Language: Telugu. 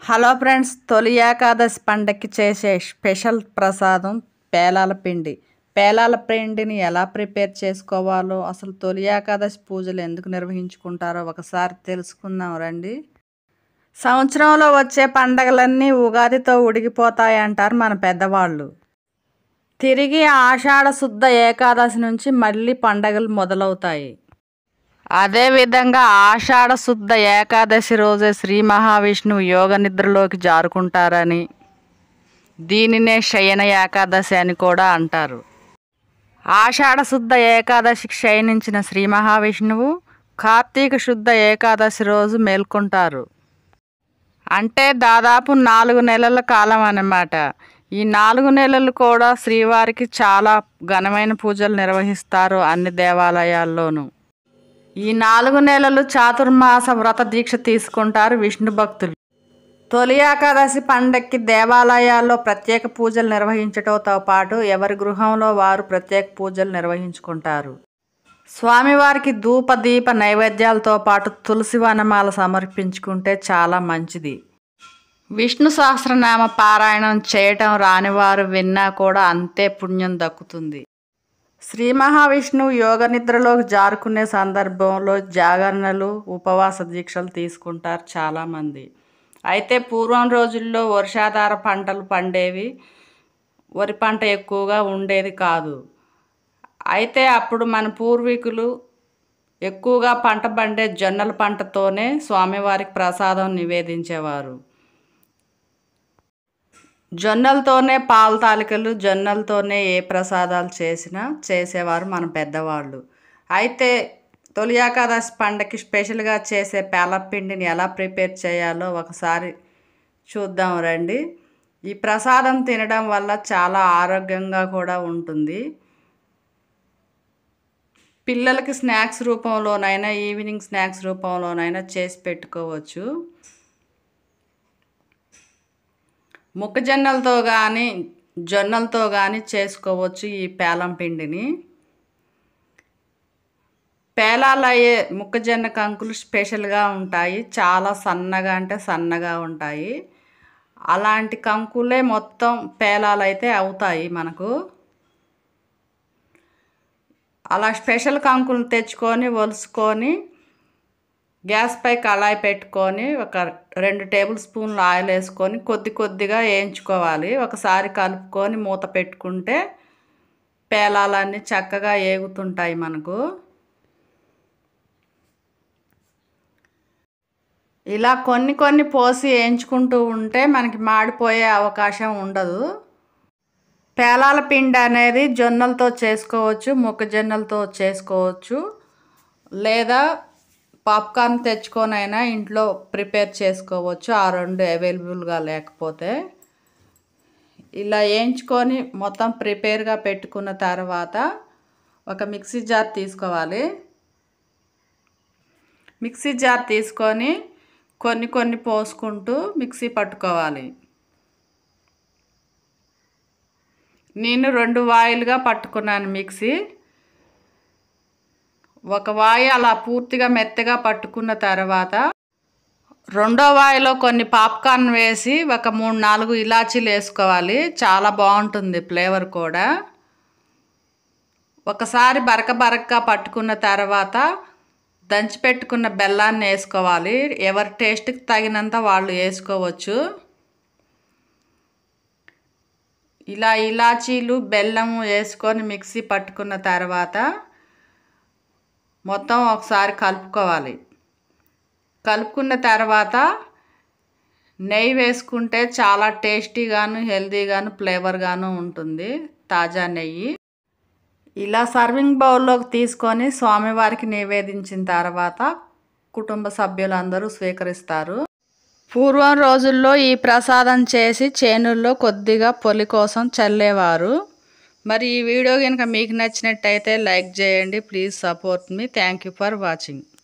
హలో ఫ్రెండ్స్, తొలి ఏకాదశి పండక్కి చేసే స్పెషల్ ప్రసాదం పేలాల పిండి. పేలాల పిండిని ఎలా ప్రిపేర్ చేసుకోవాలో, అసలు తొలి ఏకాదశి పూజలు ఎందుకు నిర్వహించుకుంటారో ఒకసారి తెలుసుకుందాం రండి. సంవత్సరంలో వచ్చే పండగలన్నీ ఉగాదితో ఉడిగిపోతాయంటారు మన పెద్దవాళ్ళు. తిరిగి ఆషాఢ శుద్ధ ఏకాదశి నుంచి మళ్ళీ పండగలు మొదలవుతాయి. అదేవిధంగా ఆషాఢ శుద్ధ ఏకాదశి రోజే శ్రీ మహావిష్ణువు యోగ నిద్రలోకి జారుకుంటారని, దీనినే శయన ఏకాదశి అని కూడా అంటారు. ఆషాఢ శుద్ధ ఏకాదశికి శయనించిన శ్రీ మహావిష్ణువు కార్తీక శుద్ధ ఏకాదశి రోజు మేల్కొంటారు. అంటే దాదాపు 4 నెలల కాలం అన్నమాట. ఈ 4 నెలలు కూడా శ్రీవారికి చాలా ఘనమైన పూజలు నిర్వహిస్తారు అన్ని దేవాలయాల్లోనూ. ఈ 4 నెలలు చాతుర్మాస వ్రత దీక్ష తీసుకుంటారు విష్ణు భక్తులు. తొలి ఏకాదశి పండక్కి దేవాలయాల్లో ప్రత్యేక పూజలు నిర్వహించడంతో పాటు ఎవరి గృహంలో వారు ప్రత్యేక పూజలు నిర్వహించుకుంటారు. స్వామివారికి ధూప దీప నైవేద్యాలతో పాటు తులసి వనమాల సమర్పించుకుంటే చాలా మంచిది. విష్ణు సహస్రనామ పారాయణం చేయటం రానివారు విన్నా కూడా అంతే పుణ్యం దక్కుతుంది. శ్రీ మహావిష్ణువు యోగ నిద్రలోకి జారుకునే సందర్భంలో జాగరణలు, ఉపవాస దీక్షలు తీసుకుంటారు చాలామంది. అయితే పూర్వం రోజుల్లో వర్షాధార పంటలు పండేవి, వరి పంట ఎక్కువగా ఉండేది కాదు. అయితే అప్పుడు మన పూర్వీకులు ఎక్కువగా పంట పండే జొన్నల పంటతోనే స్వామివారికి ప్రసాదం నివేదించేవారు. జొన్నలతోనే పాల తాలికలు, జొన్నలతోనే ఏ ప్రసాదాలు చేసినా చేసేవారు మన పెద్దవాళ్ళు. అయితే తొలి ఏకాదశి పండగకి స్పెషల్గా చేసే పేలపిండిని ఎలా ప్రిపేర్ చేయాలో ఒకసారి చూద్దాం రండి. ఈ ప్రసాదం తినడం వల్ల చాలా ఆరోగ్యంగా కూడా ఉంటుంది. పిల్లలకి స్నాక్స్ రూపంలోనైనా, ఈవినింగ్ స్నాక్స్ రూపంలోనైనా చేసి పెట్టుకోవచ్చు. మొక్కజొన్నలతో కానీ జొన్నలతో కానీ చేసుకోవచ్చు ఈ పేలం పిండిని. పేలాలు అయ్యే మొక్కజొన్న కంకులు స్పెషల్గా ఉంటాయి, చాలా సన్నగా అంటే సన్నగా ఉంటాయి. అలాంటి కంకులే మొత్తం పేలాలు అయితే అవుతాయి మనకు. అలా స్పెషల్ కంకులు తెచ్చుకొని ఒలుసుకొని గ్యాస్ పై కళాయి పెట్టుకొని ఒక 2 టేబుల్ స్పూన్లు ఆయిల్ వేసుకొని కొద్ది కొద్దిగా వేయించుకోవాలి. ఒకసారి కలుపుకొని మూత పెట్టుకుంటే పేలాలన్నీ చక్కగా ఏగుతుంటాయి మనకు. ఇలా కొన్ని పోసి వేయించుకుంటూ ఉంటే మనకి మాడిపోయే అవకాశం ఉండదు. పేలాల పిండి అనేది జొన్నలతో చేసుకోవచ్చు, మొక్కజొన్నలతో చేసుకోవచ్చు, లేదా పాప్కార్న్ తెచ్చుకొనైనా ఇంట్లో ప్రిపేర్ చేసుకోవచ్చు, ఆ 2 అవైలబుల్గా లేకపోతే. ఇలా వేయించుకొని మొత్తం ప్రిపేర్గా పెట్టుకున్న తర్వాత ఒక మిక్సీ జార్ తీసుకోవాలి. మిక్సీ జార్ తీసుకొని కొన్ని పోసుకుంటూ మిక్సీ పట్టుకోవాలి. నేను 2 వాయిలుగా పట్టుకున్నాను మిక్సీ. ఒక వాయి అలా పూర్తిగా మెత్తగా పట్టుకున్న తర్వాత రెండో వాయిలో కొన్ని పాప్కార్న్ వేసి ఒక 3-4 ఇలాచీలు వేసుకోవాలి. చాలా బాగుంటుంది ఫ్లేవర్ కూడా. ఒకసారి బరకగా పట్టుకున్న తర్వాత దంచి పెట్టుకున్న బెల్లాన్ని వేసుకోవాలి. ఎవరి టేస్ట్కి తగినంత వాళ్ళు వేసుకోవచ్చు. ఇలా ఇలాచీలు, బెల్లం వేసుకొని మిక్సీ పట్టుకున్న తర్వాత మొత్తం ఒకసారి కలుపుకోవాలి. కలుపుకున్న తర్వాత నెయ్యి వేసుకుంటే చాలా టేస్టీగాను, హెల్తీగాను, ఫ్లేవర్గాను ఉంటుంది, తాజా నెయ్యి. ఇలా సర్వింగ్ బౌల్లోకి తీసుకొని స్వామివారికి నివేదించిన తర్వాత కుటుంబ సభ్యులందరూ స్వీకరిస్తారు. పూర్వం రోజుల్లో ఈ ప్రసాదం చేసి చేనుల్లో కొద్దిగా పొలి కోసం చల్లేవారు. మరి ఈ వీడియో కనుక మీకు నచ్చినట్టయితే లైక్ చేయండి. Please support me. Thank you for watching.